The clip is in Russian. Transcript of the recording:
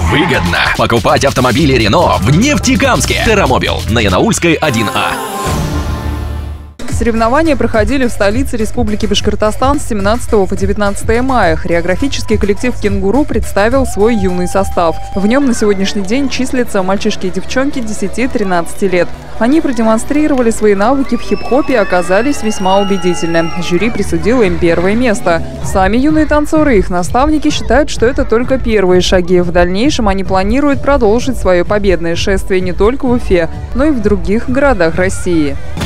выгодно. Покупать автомобили Рено в Нефтекамске. Террамобил на Янаульской 1А. Соревнования проходили в столице Республики Башкортостан с 17 по 19 мая. Хореографический коллектив «Кенгуру» представил свой юный состав. В нем на сегодняшний день числятся мальчишки и девчонки 10-13 лет. Они продемонстрировали свои навыки в хип-хопе и оказались весьма убедительны. Жюри присудило им первое место. Сами юные танцоры и их наставники считают, что это только первые шаги. В дальнейшем они планируют продолжить свое победное шествие не только в Уфе, но и в других городах России.